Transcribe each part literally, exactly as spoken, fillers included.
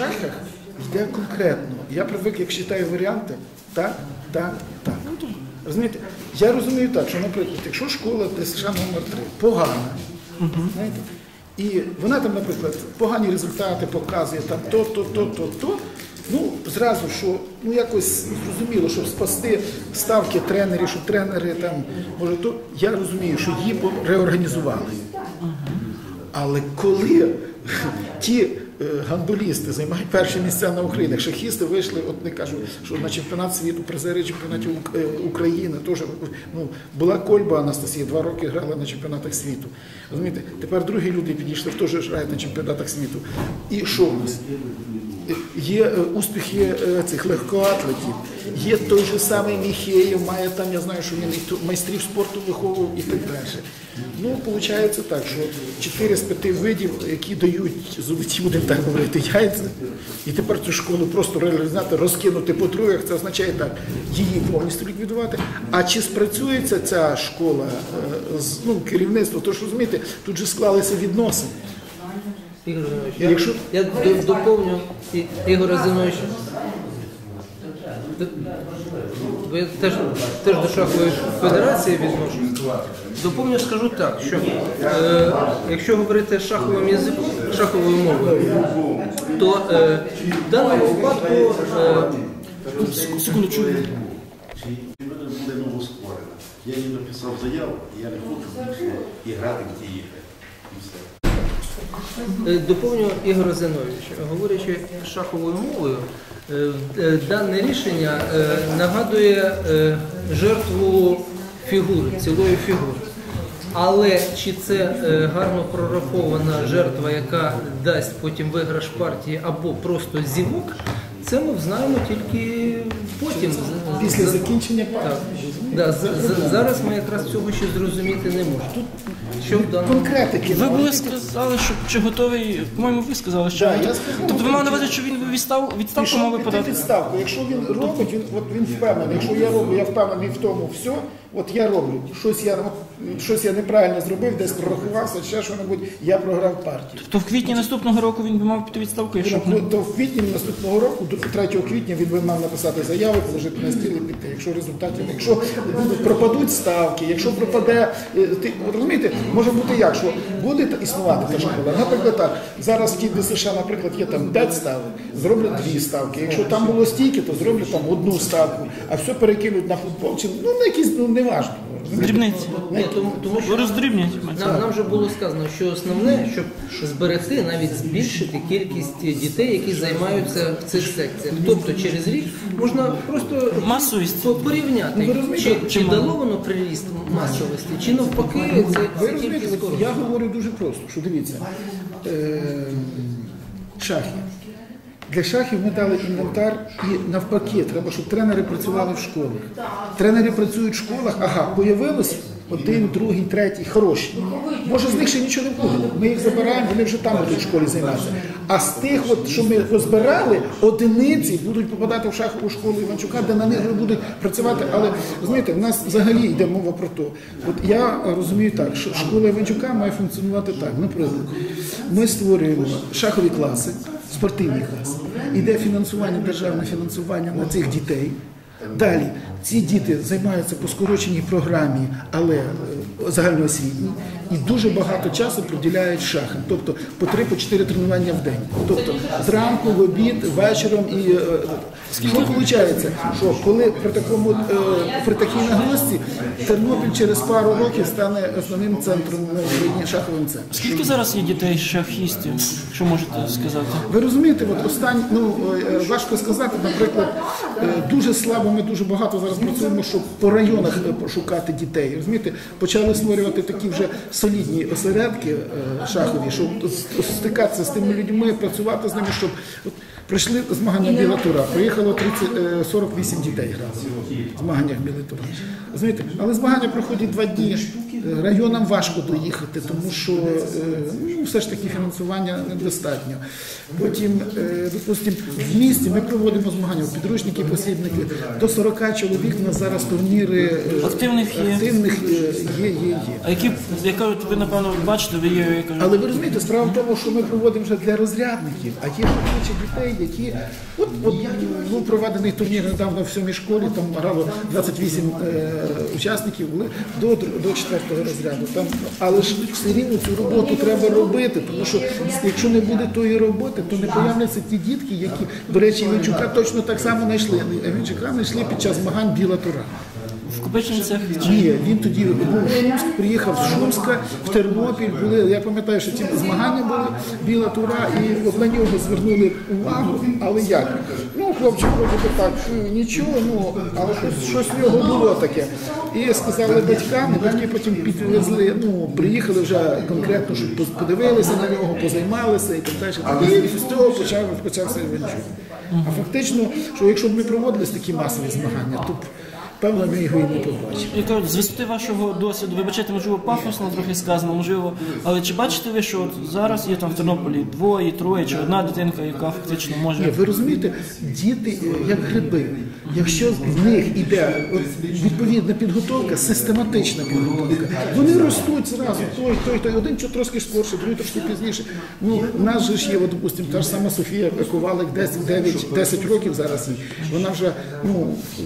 В шахах йде конкретно. Я привик, як читаю варіанти, так, так, так. Розумієте? Я розумію так, що, наприклад, якщо школа ДСШ номер три погана, знаєте, і вона там, наприклад, погані результати показує, там то, то, то, то, то, ну, зразу, що, ну, якось зрозуміло, щоб спасти ставки тренерів, щоб тренери там, може, то, я розумію, що її реорганізували. Але коли ті гандболісти займають перші місця на Україні, шахісти вийшли, от не кажу, що на чемпіонат світу, призери чемпіонатів України, теж, ну, була Кольба Анастасія, два роки грала на чемпіонатах світу. Розумієте, тепер другі люди підійшли, теж грають на чемпіонатах світу. І що у нас? Є успіхи цих легкоатлетів, є той же самий Міхеєв, має там, я знаю, що він майстрів спорту виховував і так далі. Ну, виходить так, що чотири з п'яти видів, які дають золоті, будемо так говорити, яйця, і тепер цю школу просто реалізувати, розкинути по троях, це означає так, її повністю ліквідувати. А чи спрацюється ця школа, ну, керівництво, то ж розумієте, тут же склалися відносини. Ігор Зинович, я, Якщо... я доповню, Ігор Зинович, ви теж, теж до шахової федерації відношусь. Доповню, скажу так, що е, якщо говорити шаховим язиком, шаховою мовою, то е, в даному випадку... Е, Секунду, чую. Чи буде новостворена? Я їй написав заяву, і я не хочу більше і грати в ті ігри. І все. Доповню Ігора Зиновича. Говорячи шаховою мовою, дане рішення нагадує жертву фігури, цілої фігури. Але чи це гарно прорахована жертва, яка дасть потім виграш партії, або просто зівок, це ми знаємо тільки потім. Після закінчення партії. Да, зараз ми якраз цього ще зрозуміти не можемо. Що в даному... Конкретики. Ви були сказали, що чи готовий, по-моєму, ви сказали, що да, готовий. Тобто ви мали на увазі, що він відстав, відставку мав подати? Відставку. Якщо він робить, він, от він впевнений. Якщо я роблю, я впевнений в тому, все, от я роблю. Щось я, щось я неправильно зробив, десь прорахувався, ще що-небудь, я програв партію. То в квітні наступного року він би мав піти відставку? Якщо ну, то в квітні наступного року, до третього квітня, він би мав написати заяву, положити на стіл і піти. Якщо результатів, якщо пропадуть ставки, якщо пропаде, ти, розумієте, може бути як, що буде існувати та школа. Наприклад, так, зараз в ті ДСШ, наприклад, є там п'ять ставок, зроблять дві ставки. Якщо там було стільки, то зроблять там одну ставку, а все перекинуть на футбол, чи, ну, на якісь, ну, не важливо. Дрібниці. Ні, тому, тому що роздрібнять. Нам, нам вже було сказано, що основне, щоб зберегти, навіть збільшити кількість дітей, які займаються в цих секціях. Тобто через рік можна просто масовість порівняти, ну, чи, чи дало воно приріст масовості, чи навпаки це, це кількість скоро. Я говорю дуже просто, що дивіться, е, шахи. Для шахів ми дали інвентар і навпаки, треба, щоб тренери працювали в школах. Тренери працюють в школах, ага, появилось один, другий, третій, хороші. Може з них ще нічого не буде. Ми їх забираємо, вони вже там будуть в школі займатися. А з тих, от, що ми розбирали, одиниці будуть попадати в шахову школу Іванчука, де на них вже будуть працювати. Але, розумієте, в нас взагалі йде мова про то. От я розумію так, що школа Іванчука має функціонувати так. Наприклад, ми створюємо шахові класи, спортивні класи. Іде фінансування, державне фінансування на цих дітей. Далі, ці діти займаються по скороченій програмі, але загальноосвітній, і дуже багато часу приділяють шахам, тобто по три-чотири тренування в день. Тобто зранку, в обід, вечором. І що виходить, що коли при, такому, при такій нагрузці Тернопіль через пару років стане основним центром на Україні, шаховим центром. Скільки зараз є дітей шахістів, що можете сказати? Ви розумієте, от останні, ну, важко сказати, наприклад, дуже слабо, ми дуже багато зараз працюємо, щоб по районах шукати дітей. Розумієте, почали створювати такі вже солідні осередки шахові, щоб стикатися з тими людьми, працювати з ними, щоб от, прийшли змагання Біла Тура, приїхало тридцять, сорок вісім дітей грали в змаганнях Біла Тура. Розумієте, але змагання проходять два дні, районам важко доїхати, тому що ну, все ж таки фінансування недостатньо. Потім, допустимо, в місті ми проводимо змагання, підручники, посібники, до сорока чоловік у нас зараз турніри активних є, активних є, є, є. А які, яка от ви, напевно, бачите, ви є, я кажу, Але ви розумієте, справа в тому, що ми проводимо вже для розрядників, а є куча дітей, які от, от ну, проведений турнір недавно в сьомій школі, там грало двадцять вісім е, учасників були до, до четвертого розряду. Там, але ж все рівно цю роботу треба робити, тому що якщо не буде тої роботи, то не появляться ті дітки, які, до речі, Іванчука точно так само знайшли. Іванчука знайшли під час змагань Біла Тура. в Копичинцях чи Ні, він тоді був в Шумськ, приїхав з Шумська в Тернопіль, були, я пам'ятаю, що ці змагання були, Біла Тура, і от на нього звернули увагу, але як? Ну, хлопчик, вроде би так, нічого, ну, але щось, щось в нього було таке. І сказали батькам, і батьки потім підвезли, ну, приїхали вже конкретно, щоб подивилися на нього, позаймалися і так далі. І з цього почав, почався Іванчук. А фактично, що якщо б ми проводили такі масові змагання, то б, певно, ми його і не побачили. Я кажу, з висоти вашого досвіду, вибачайте, можливо, пафосно трохи сказано, можливо, але чи бачите ви, що от зараз є там в Тернополі двоє, троє чи одна дитинка, яка фактично може... Ні, ви розумієте, діти як гриби. Якщо в них іде от, відповідна підготовка, систематична підготовка, вони ростуть зразу, той, той, той, один чого трошки скорше, другий трошки пізніше. Ну, у нас же ж є, от, допустим, та ж сама Софія Ковалик, десять років зараз їй, вона вже, ну,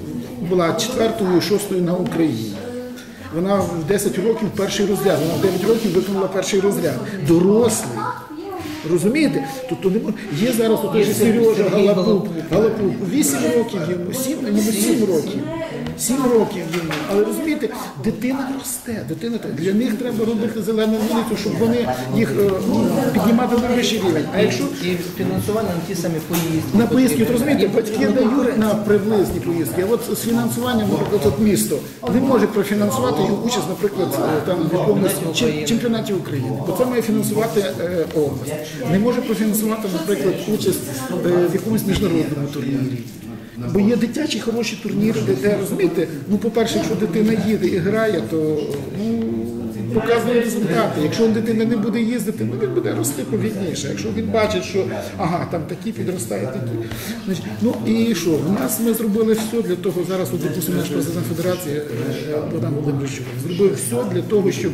була четвертою, шостою на Україні. Вона в десять років перший розряд, вона в дев'ять років виконала перший розряд. Дорослий. Розумієте? Тобто не мож... є зараз от же Сережа Галапук, Галапук, вісім років йому, сім, йому сім років. Сім років йому. Але розумієте, дитина росте, дитина, для них треба робити зелену вулицю, щоб вони їх ну, піднімати на вищий рівень. А якщо І фінансування на ті самі поїздки. на поїздки, от розумієте, батьки дають на приблизні поїздки, а от з фінансуванням, наприклад, от місто не може профінансувати його участь, наприклад, там в якомусь чем- чемпіонаті України, бо це має фінансувати е, область. Не може профінансувати, наприклад, участь е, в якомусь міжнародному турнірі. Бо є дитячі хороші турніри, де, де розумієте, ну, по-перше, якщо дитина їде і грає, то ну, показує результати. Якщо дитина не буде їздити, ну, він буде рости повільніше. Якщо він бачить, що ага, там такі підростають, такі. Значить, ну і що? У нас ми зробили все для того, зараз, от, допустимо, наш президент Федерації е, Богдан Володимирович зробив все для того, щоб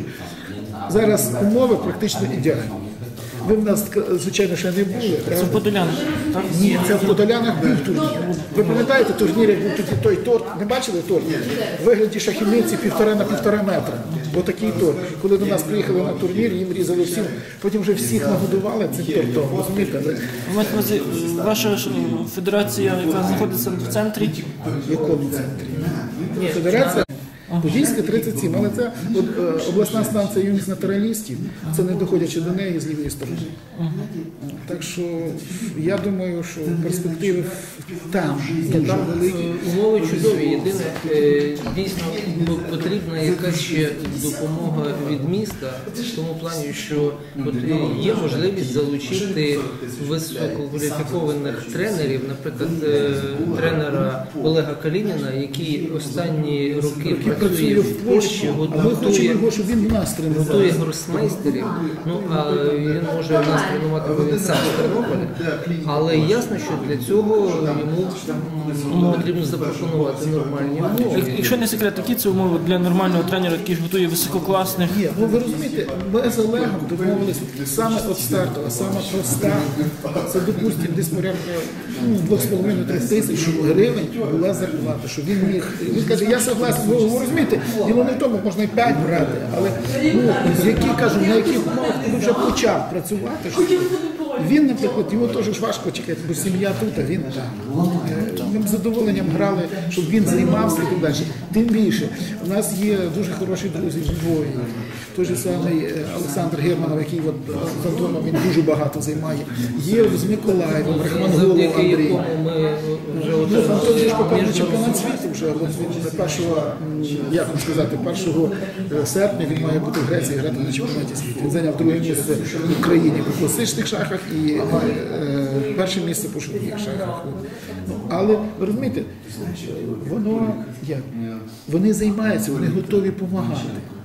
зараз умови практично ідеальні. Ви в нас, звичайно, ще не були. Це в Подолянах, так? Ні, це в Подолянах був турнір. Ви пам'ятаєте турнір, як був тоді той торт? Не бачили торт? В вигляді шахівниці півтора на півтора метра. Отакий торт. Коли до нас приїхали на турнір, їм різали всім, потім вже всіх нагодували цим тортом. Розумієте? Ви маєте на увазі, ваша ж, е, федерація, яка знаходиться в центрі, В якому центрі? Федерація? Подільська тридцять сім, але це от, е, обласна станція юних натуралістів, це не доходячи до неї з лівої сторони. Так що я думаю, що перспективи там дуже Там великі. е, умови чудові. Єдине, е, дійсно б- потрібна якась ще допомога від міста, в тому плані, що от е, є можливість залучити висококваліфікованих тренерів, наприклад, е, тренера Олега Калініна, який останні роки працює в Польщі, А ми хочемо готує його, щоб він в нас готує тренував. гросмейстерів, ну а він може нас тренувати, бо він сам з Тернополя, але ясно, що для цього йому потрібно запропонувати нормальні умови. якщо не секрет, які це умови для нормального тренера, який ж готує висококласних? Ні, ну ви розумієте, ми з Олегом домовилися саме від старту, а саме проста, це, допустимо, десь порядка ну, двох з половиною трьох тисяч гривень була зарплата, що він міг, він каже, я согласен, ви ви розумієте, діло не в тому, можна і п'ять брати, але ну, які, кажу, на яких умовах ти вже почав працювати, що він, наприклад, йому теж ж важко чекати, бо сім'я тут, а він там. Е, Ми б з задоволенням грали, щоб він займався і так далі. Тим більше, у нас є дуже хороші друзі в Львові. Той же самий е, Олександр Германов, який от, е, з Антоном він дуже багато займає. Є з Миколаєвом, Рахманголов Завдяки Андрій. якому ми вже Ну, Антон же ж попав на між чемпіонат світу вже. От він першого, м, як вам сказати, першого серпня він має бути в Греції грати на чемпіонаті світу. Він зайняв друге місце в Україні по класичних шахах і е, е, перше місце по шахових шахах. Ну, але ви розумієте, воно як? Вони займаються, вони готові допомагати.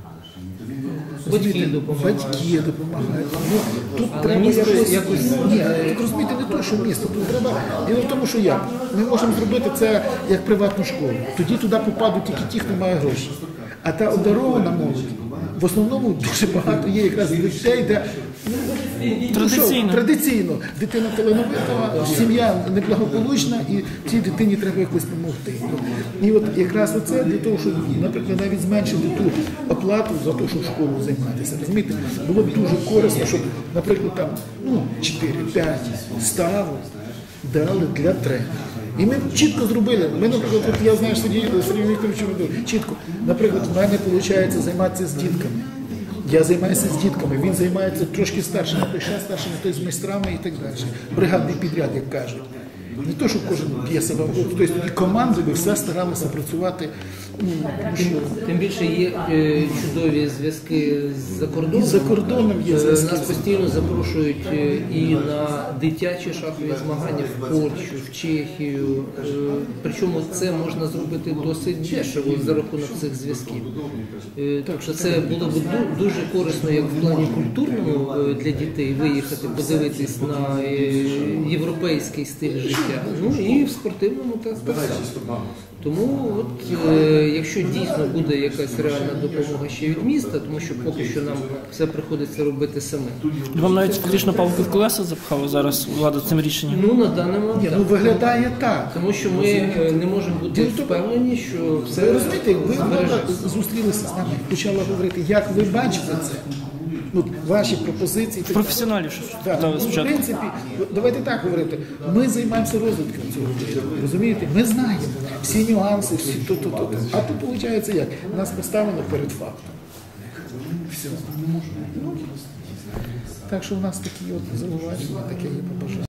Батьки допомагають. Батьки допомагають. Ну, тут Але треба місто якось... якось- Ні, так розумієте, не то, що місто. Тут треба... Діло в тому, що як? Ми можемо зробити це як приватну школу. Тоді туди попадуть тільки ті, хто має гроші. А та обдарована молодь, в основному дуже багато є якраз дітей, де ну, ну, Традиційно. що, традиційно дитина талановита, сім'я неблагополучна, і цій дитині треба якось допомогти. І от якраз оце для того, щоб, наприклад, навіть зменшити ту оплату за те, щоб в школу займатися. Розумієте, було б дуже корисно, щоб, наприклад, там ну, чотири-п'ять ставок дали для тренера. І ми чітко зробили. Ми, наприклад, от я знаю, Сергій Сергій Вікторович, чітко, наприклад, в мене виходить займатися з дітками. Я займаюся з дітками, він займається трошки старшим, а той ще старшим, а той з майстрами і так далі. Бригадний підряд, як кажуть. Не то, що кожен б'є себе, тобто і командою ми все старалися працювати. Ну, що, Тим більше є е, чудові зв'язки з-за кордоном. І за кордоном є Е, зв'язки. Нас постійно запрошують е, і на дитячі шахові змагання в Польщу, в Чехію. Е, Причому це можна зробити досить дешево за рахунок цих зв'язків. Е, Так що це було б ду- дуже корисно як в плані культурному е, для дітей виїхати, подивитись на е, європейський стиль життя. Ну і в спортивному так само. Тому, от, е, якщо дійсно буде якась реальна допомога ще від міста, тому що поки що нам все приходиться робити самим. Вам навіть фактично палку в колеса запхала зараз влада цим рішенням. Ну, на даний момент. ні, ну виглядає так. Тому що ми е, не можемо бути впевнені, що все Ви розумієте, ви збережеться. влада, зустрілися з нами, почала говорити, як ви бачите це, ну, ваші пропозиції. так Професіоналів що далі. питали Ну, в спочатку. принципі, давайте так говорити, ми займаємося розвитком цього дітей, розумієте? Ми знаємо всі нюанси, всі то-то-то. А тут виходить як? Нас поставили перед фактом. Все. Ну, так що в нас такі от зауваження, таке є побажання.